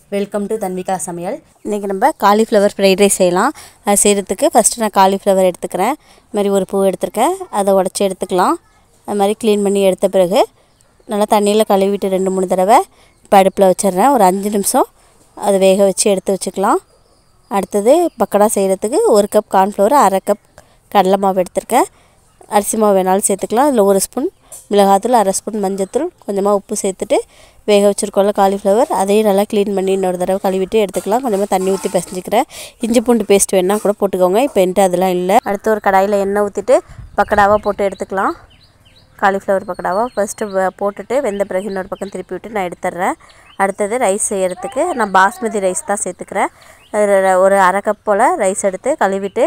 Welcome to Tanvika சமையல். இன்றைக்கி நம்ம காலிஃப்ளவர் ஃப்ரைட் ரைஸ் செய்யலாம். அது செய்கிறதுக்கு ஃபஸ்ட்டு நான் காலிஃப்ளவர் எடுத்துக்கிறேன். இது மாதிரி ஒரு பூ எடுத்துருக்கேன். அதை உடச்சி எடுத்துக்கலாம். அது மாதிரி க்ளீன் பண்ணி எடுத்த பிறகு நல்லா தண்ணியில் கழுவிட்டு 2-3 தடவை இப்போ அடுப்பில் வச்சிடுறேன். ஒரு 5 நிமிஷம் அதை வேக வச்சு எடுத்து வச்சுக்கலாம். அடுத்தது பக்கோடா செய்கிறதுக்கு 1 கப் கார்ன்ஃப்ளவர், 1/2 கப் கடலை மாவு எடுத்துருக்கேன். அரிசி மாவு வேணாலும் சேர்த்துக்கலாம். அதில் 1 ஸ்பூன் மிளகாத்தூள், 1/2 ஸ்பூன் மஞ்சத்தூள், கொஞ்சமாக உப்பு சேர்த்துட்டு வேக வச்சுருக்கோம்ல காலிஃப்ளவர், அதையும் நல்லா க்ளீன் பண்ணி இன்னொரு தடவை கழுவிட்டு எடுத்துக்கலாம். கொஞ்சமாக தண்ணி ஊற்றி பிசைஞ்சிக்கிறேன். இஞ்சி பூண்டு பேஸ்ட் வேணால் கூட போட்டுக்கோங்க. இப்போ என்கிட்ட அதெல்லாம் இல்லை. அடுத்து ஒரு கடாயில் எண்ணெய் ஊற்றிட்டு பக்கோடாவாக போட்டு எடுத்துக்கலாம். காலிஃப்ளவர் பக்கோடாவாக ஃபஸ்ட்டு போட்டுட்டு வெந்த பிறகு இன்னொரு பக்கம் திருப்பி விட்டு நான் எடுத்துடுறேன். அடுத்தது ரைஸ் செய்கிறதுக்கு நான் பாஸ்மதி ரைஸ் தான் சேர்த்துக்கிறேன். அதில் ஒரு 1/2 கப் போல் ரைஸ் எடுத்து கழுவிட்டு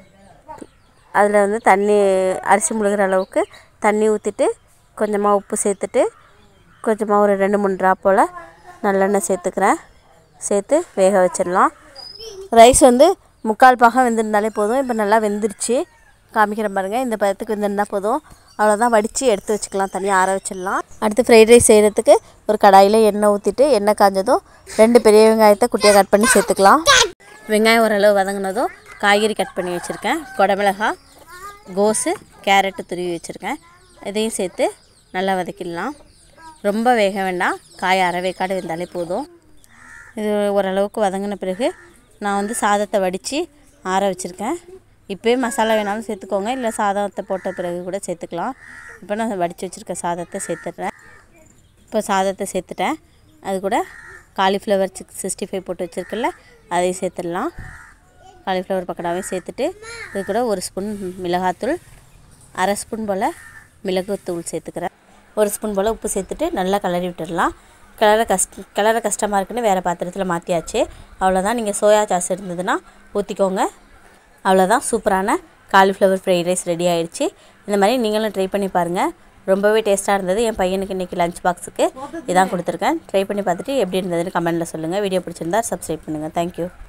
அதில் தண்ணி அரிசி முழுகிற அளவுக்கு தண்ணி ஊற்றிட்டு கொஞ்சமாக உப்பு சேர்த்துட்டு கொஞ்சமாக ஒரு 2-3 ட்ராப் போல் நல்லெண்ணெய் சேர்த்துக்கிறேன். சேர்த்து வேக வச்சிடலாம். ரைஸ் 3/4 பாகம் வெந்திருந்தாலே போதும். இப்போ நல்லா வெந்துருச்சு, காமிக்கிறேன் பாருங்கள். இந்த பதத்துக்கு வெந்திருந்தால் போதும். அவ்வளோதான், வடித்து எடுத்து வச்சுக்கலாம், தனியாக ஆற வச்சிடலாம். அடுத்து ஃப்ரைட் ரைஸ் செய்கிறதுக்கு ஒரு கடாயில் எண்ணெய் ஊற்றிட்டு எண்ணெய் காஞ்சதும் 2 பெரிய வெங்காயத்தை குட்டியாக கட் பண்ணி சேர்த்துக்கலாம். வெங்காயம் ஓரளவு வதங்கினதும் காய்கறி கட் பண்ணி வச்சுருக்கேன். குடமிளகாய், கோஸு, கேரட்டு துருவி வச்சுருக்கேன். இதையும் சேர்த்து நல்லா வதக்கிடலாம். ரொம்ப வேக வேண்டாம், காய் அரை வேக்காடு வெந்தாலே போதும். இது ஓரளவுக்கு வதங்கின பிறகு நான் சாதத்தை வடித்து ஆற வச்சுருக்கேன். இப்போயே மசாலா வேணாலும் சேர்த்துக்கோங்க, இல்லை சாதத்தை போட்ட பிறகு கூட சேர்த்துக்கலாம். இப்போ நான் வடித்து வச்சுருக்க சாதத்தை சேர்த்துட்றேன். இப்போ சாதத்தை சேர்த்துட்டேன். அது கூட காலிஃப்ளவர் 65 போட்டு வச்சுருக்கல, அதையும் சேர்த்துடலாம். காலிஃப்ளவர் பக்கோடாவையும் சேர்த்துட்டு இது கூட 1 ஸ்பூன் மிளகாத்தூள், 1/2 ஸ்பூன் போல் மிளகுத்தூள் சேர்த்துக்கிறேன். 1 ஸ்பூன் போல் உப்பு சேர்த்துட்டு நல்லா கிளறி விட்டுடலாம். கிளற கஷ்டமாக இருக்குன்னு வேறு பாத்திரத்தில் மாற்றியாச்சு. அவ்வளோதான். நீங்கள் சோயா சாஸ் இருந்ததுன்னா ஊற்றிக்கோங்க. அவ்வளோதான், சூப்பரான காலிஃப்ளவர் ஃப்ரைட் ரைஸ் ரெடி ஆகிடுச்சு. இந்த மாதிரி நீங்களும் ட்ரை பண்ணி பாருங்கள். ரொம்பவே டேஸ்ட்டாக இருந்தது. என் பையனுக்கு இன்றைக்கி லஞ்ச் பாக்ஸுக்கு இதான் கொடுத்துருக்கேன். ட்ரை பண்ணி பார்த்துட்டு எப்படி இருந்ததுன்னு கமெண்ட்டில் சொல்லுங்கள். வீடியோ பிடிச்சிருந்தா சப்ஸ்கிரைப் பண்ணுங்கள். தேங்க்யூ.